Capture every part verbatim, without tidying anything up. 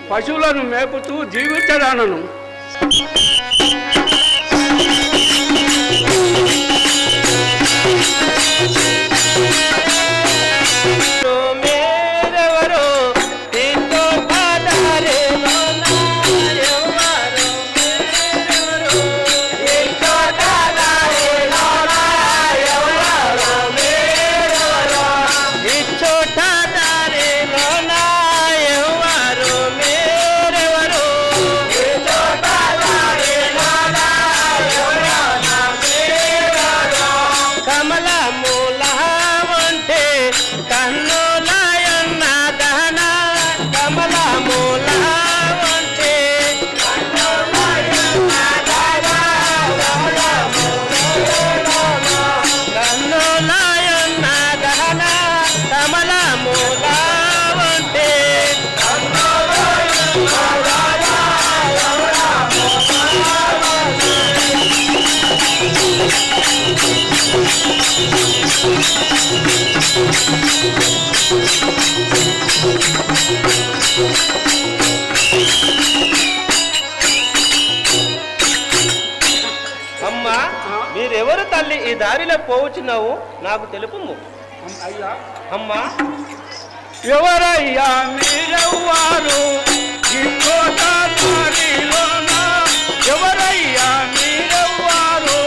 పశువులను మేపుతూ జీవించడానను. అమ్మా, మీరెవరు తల్లి? ఈ దారిలో పోవచ్చున్నావు, నాకు తెలుపుము. అయ్యా, అమ్మా, ఎవరయ్యా మీరెవ్వారు ఈ కోట దారిలోన? ఎవరయ్యా మీరెవ్వారు?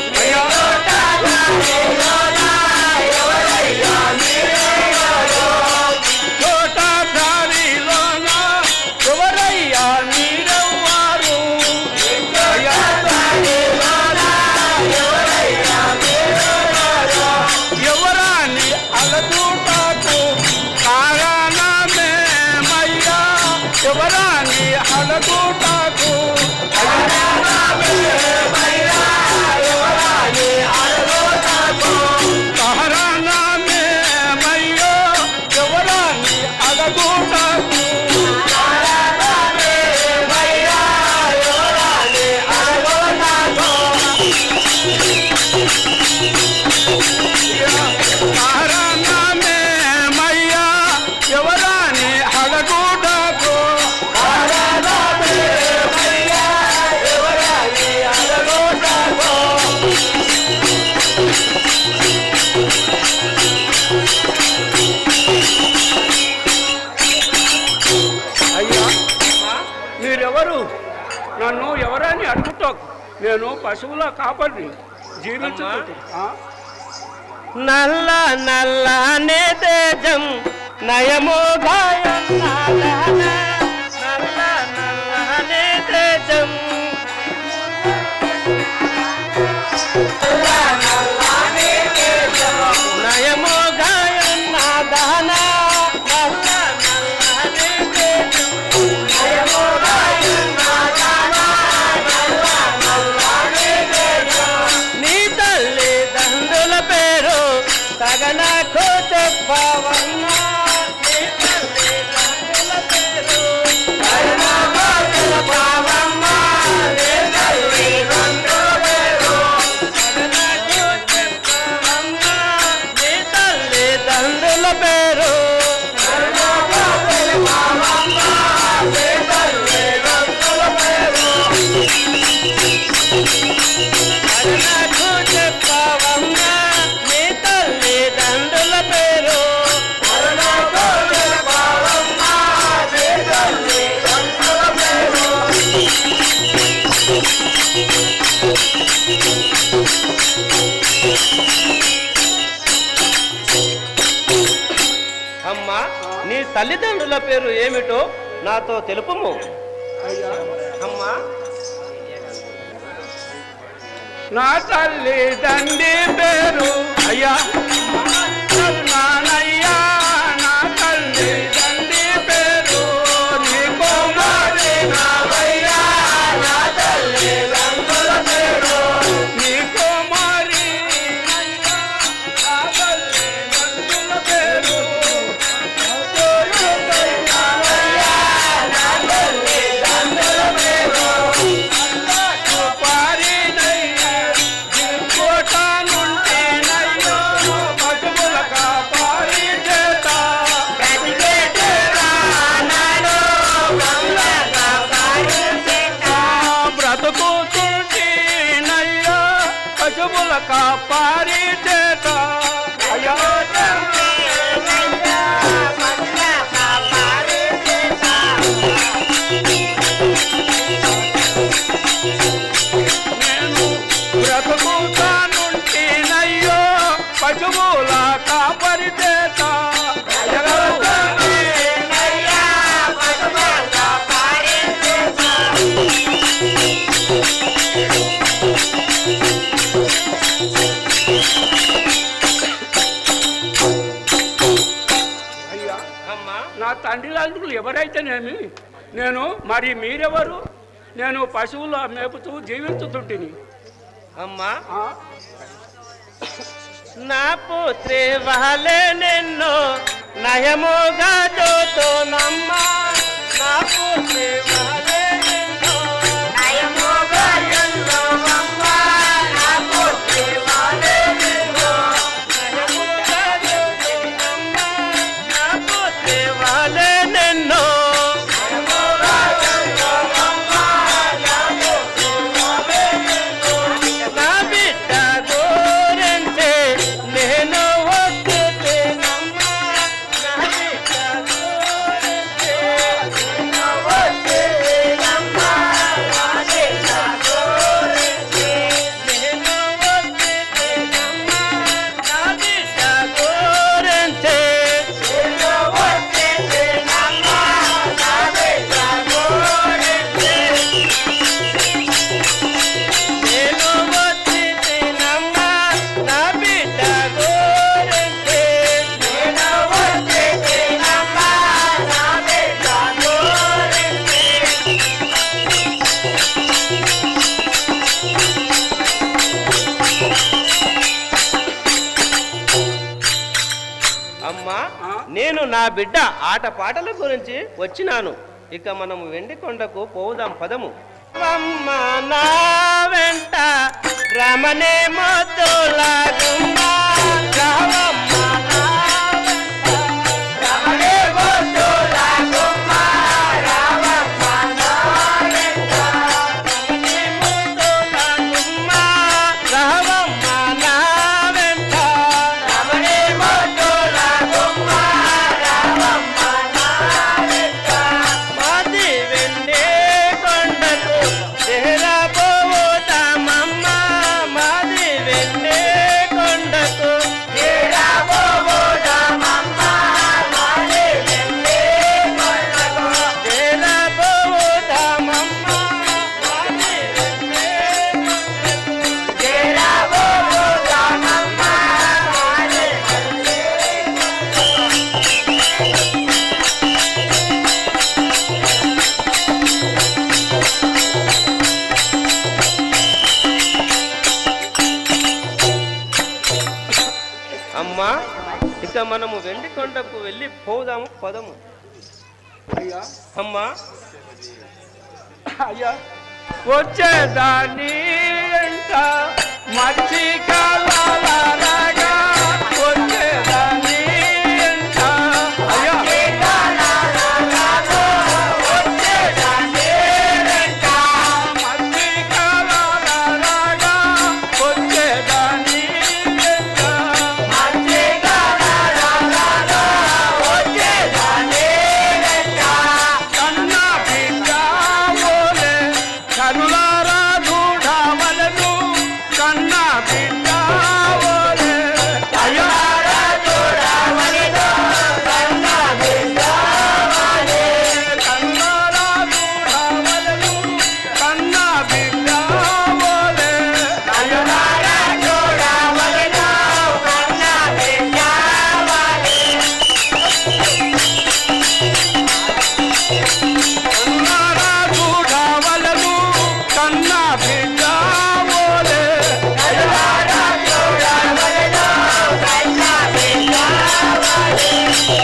కోట దారిలోన ఎవరయ్యా మీరెవ్వారు? ఎవరాని అలదూటాకు కారణమేమయ్యా? ఎవరాని అలదూటాకు కారణమేమయ్యో? ఎవరాని అలదూటాకు కారణమేమయ్యా? ఎవరాని అలగూటకు అయ్యా, మీరెవరు? నన్ను ఎవరని అడుగుతాకు. నేను పశువుల కాపరిని, జీవించు. నల్ల నల్లనే తేజం నయమో గాయం నల్ల నల్లనే తేజం నయమో గాయం నాదన నల్ల నల్లనే తేజం నయమో గాయం నాదన నల్ల నల్లనే తేజం నీ తల్లి దండుల పేరు తగనకు చెప్పవన్నా. నీ తల్లి దండుల పేరు తగనకు చెప్పవన్నా. నీ తల్లి దండుల పేరు తగనకు చెప్పవన్నా. నీ తల్లి దండుల పేరు తగనకు చెప్పవన్నా. నీ తల్లి దండుల పేరు తగనకు చెప్పవన్నా. నీ తల్లి దండుల పేరు తగనకు చెప్పవన్నా. నీ తల్లి దండుల పేరు. అమ్మా, నీ తల్లిదండ్రుల పేరు ఏమిటో నాతో తెలుపుము. అమ్మా, నా తల్లి తండ్రి పేరు అయ్యా నానయ్యా. నా తల్లి తండ్రి పేరు నీకు మరి నావయ్యా. నా తల్లి తండ్రుల పేరు నీకు మరి అయ్యా. నా తల్లి తండ్రుల పేరు నావయ్యా. నా తల్లి తండ్రుల పేరు పారినయ్యా. కోట నుండి నయ్యో కాపారి చేత అయ్యా నేను బ్రతుకుతానుంటేనయ్యో పశువుల కాపరి చేత నా తండ్రి లాంటి ఎవరైతేనేమి నేను మరి మీరెవరు? నేను పశువులు మేపుతూ జీవించుతుంటిని. అమ్మా నా పుత్రి వాళ్ళే నిన్ను నయముగా చూతునమ్మా నా పుత్రి వాళ్ళే నిన్ను నయముగా చూతునమ్మా నా పుత్రి వాళ్ళే నిన్ను నయముగా చూతునమ్మా నా పుత్రి వాళ్ళే నిన్ను నయముగా చూతునమ్మా నా పుత్రి వాళ్ళే నిన్ను నా బిడ్డ గురించి నేను వస్తున్నమ్మా నా బిడ్డ గురించి నేను వస్తున్నమ్మా నా బిడ్డ గురించి నేను వస్తున్నమ్మా నా బిడ్డ గురించి నేను వస్తున్నమ్మా నా బిడ్డ గురించి నేను వస్తున్నమ్మా నా బిడ్డ గురించి నేను వస్తున్నమ్మా నా బిడ్డ అమ్మా నేను నా బిడ్డ ఆటపాటల గురించి వచ్చినాను. ఇక మనము వెండికొండకు పోదాం పదము. అమ్మ నా వెంట రమణే మొద్దులాగుమ్మ రావమ్మ నా వెంట రమణే మొద్దులాగుమ్మ రావమ్మ నా వెంట రమణే మొద్దులాగుమ్మ రావమ్మ నా వెంట రమణే మొద్దులాగుమ్మ రావమ్మ నా వెంట మాది వెండే కొండకు చేరబోతామమ్మ మాది వెండే కొండకు చేరబోతామమ్మ మాది వెండే కొండకు చేరబోతామమ్మ మాది వెండే కొండకు చేరబోతామమ్మ మాది వెండే అమ్మా ఇక మనము వెండికొండకు వెళ్ళి పోదాము పదము. అయ్యా అమ్మా అయ్యా వచ్చేదాన్ని ఎంట మర్చి కాలాలగా వచ్చేదాన్ని ఎంట అయ్యా వచ్చేదాన్ని ఎంట మర్చి కాలాలగా వచ్చేదాన్ని ఎంట మర్చి కాలాలగా వచ్చేదాన్ని ఎంట కన్న బిడ్డ ఓలే కనులారా చూడవలను కన్న బిడ్డ ఓలే కనులారా చూడవలను కన్న బిడ్డ ఓలే కనులారా చూడవలను కన్న బిడ్డ ఓలే కనులారా చూడవలను కన్న బిడ్డ ఓలే కన్నారా చూడవలను కన్న బిడ్డ ఓలే కన్నారా చూడవలను కన్న బిడ్డ ఓలే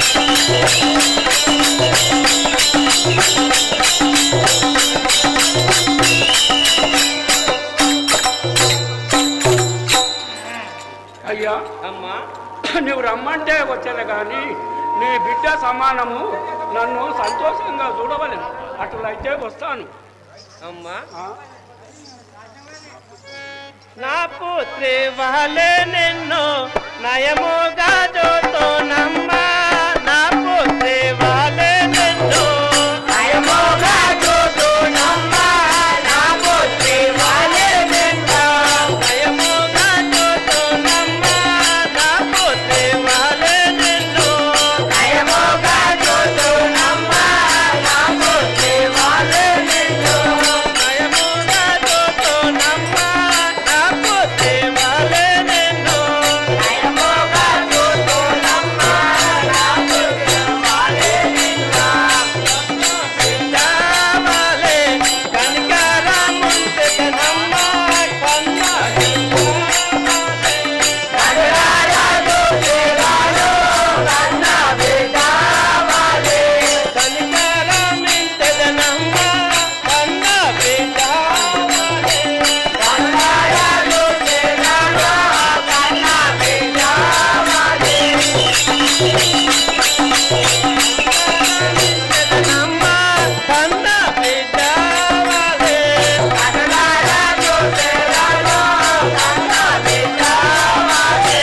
అయ్యా అమ్మా నువ్వు రమ్మంటే వచ్చాను కానీ నీ బిడ్డ సమానము నన్ను సంతోషంగా చూడవలను. అట్లయితే వస్తాను. అమ్మా ఆ? నా పుత్రి వాళ్ళే నిన్ను నయముగా చూతోనమ్మా నా పుత్రి వాళ్ళే నిన్ను నయముగా చూతోనమ్మా నా పుత్రి వాళ్ళే నిన్ను నయముగా చూతోనమ్మా నా పుత్రి వాళ్ళే నిన్ను నయముగా చూతోనమ్మా నా పుత్రి వాళ్ళే నిన్ను నయముగా చూతోనమ్మా నా పుత్రి వాళ్ళే నిన్ను నయముగా చూతోనమ్మా నా పుత్రి వాళ్ళే నిన్ను పిల్లవాలే కనికరముంటెదనమ్మా కన్నా కడరాలు చేరాలు కన్నా బిడ్డవాలే కనికరమింటెదనమ్మా కన్నా బిడ్డవాలే కడరాలు చేరాలు కన్నా బిడ్డవాలే నమ్మా కన్నా బిడ్డవాలే కడరాలు చేరాలు కన్నా బిడ్డవాలే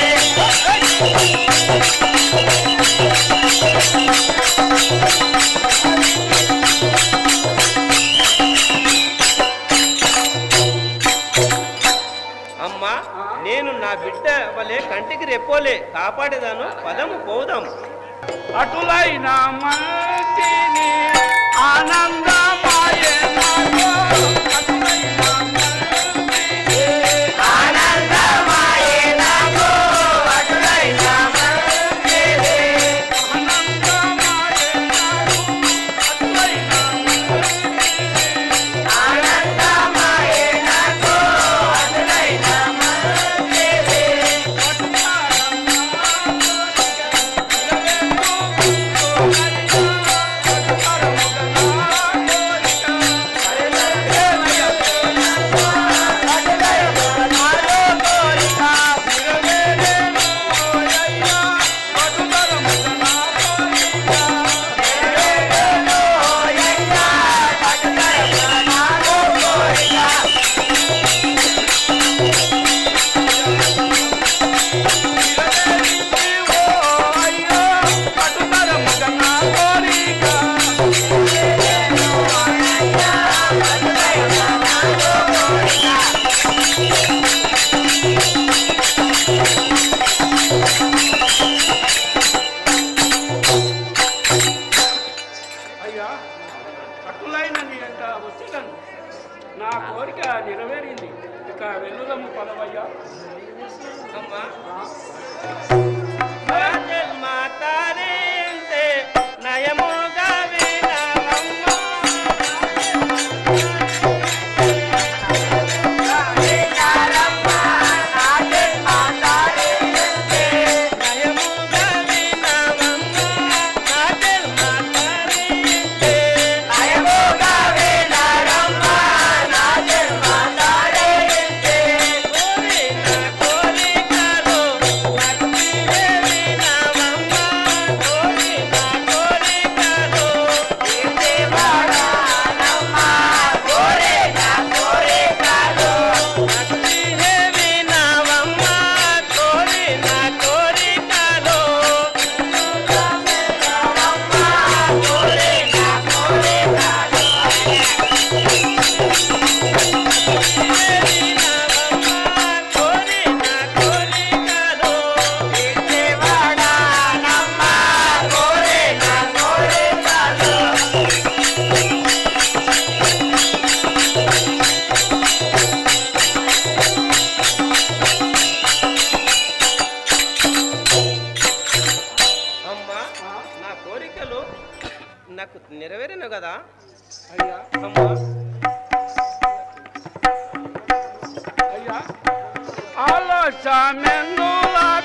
అమ్మా నేను నా బిడ్డ వలె కంటికి రెప్పోలే కాపాడేదాను పదము పోదాము అటులైన మంచిని ఆనందమాయే నాలో అటులైన మంచిని ఆనందమాయే నాకు అటులైన మంచిది ఆనందమాయే నాలో అటులైన మంచిని ఆనందమాయే నాకు అటులైన మంచిది అయ్యా అటులైన నీ అంట వచ్చేదాను నా కోరిక నెరవేరింది ఇక వెన్నుదమ్ము పదవయ్యా అమ్మా మాతారేంటే నయముగా వినవమ్మా నయముగా వినవమ్మా నాటెల్ మాతారేంటే నయముగా వినరమ్మా నాటెల్ మాతారేంటే కోరిన కోరికలో భక్తివే వినవమ్మా కోరిన కోరికలో ఇంటి వాడానమ్మా కోరిన కోరికలో భక్తివే వినవమ్మా కోరిన కోరికలో వినవమ్మా కోరిన కోరికలో అమ్మా నా కోరికలు నాకు నెరవేరిన కదా అయ్యా అమ్మా అయ్యా ఆలోచనెన్నుల